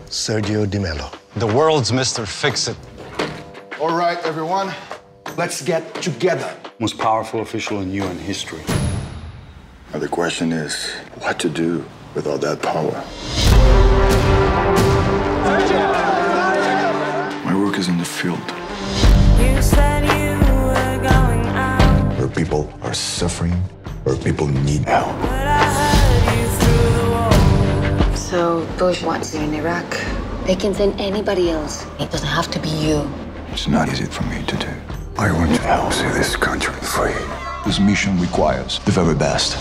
Sergio de Mello. The world's Mr. Fix-It. All right, everyone, let's get together. Most powerful official in UN history. Now the question is, what to do with all that power? My work is in the field. You said you were going out. Where people are suffering, where people need help. But I heard you through the wall. So Bush wants you in Iraq. They can send anybody else. It doesn't have to be you. It's not easy for me to do. I want to help see this country free. This mission requires the very best.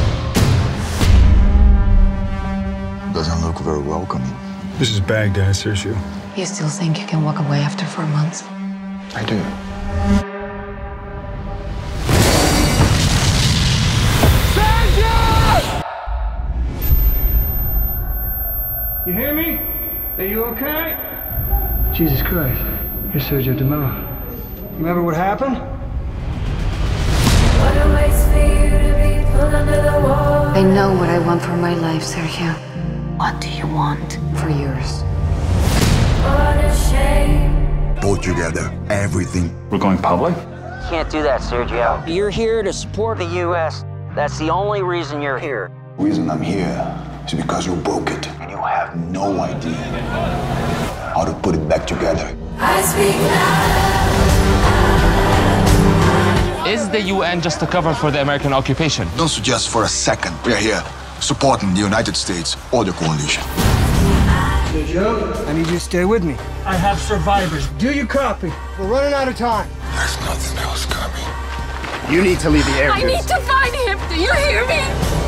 Doesn't look very welcoming. This is Baghdad, Sergio. You still think you can walk away after 4 months? I do. You hear me? Are you okay? Jesus Christ. You're Sergio de Mello. Remember what happened? What a waste for you to be pulled under the wall. I know what I want for my life, Sergio. What do you want for yours? What a shame. Pull together everything. We're going public? Can't do that, Sergio. You're here to support the U.S. That's the only reason you're here. The reason I'm here is because you broke it. And you have no idea how to put it back together. I speak loud. Is the UN just a cover for the American occupation? Don't suggest for a second we're here supporting the United States or the coalition. Sergio, I need you to stay with me. I have survivors. Do you copy? We're running out of time. There's nothing else coming. You need to leave the area. I need to find him. Do you hear me?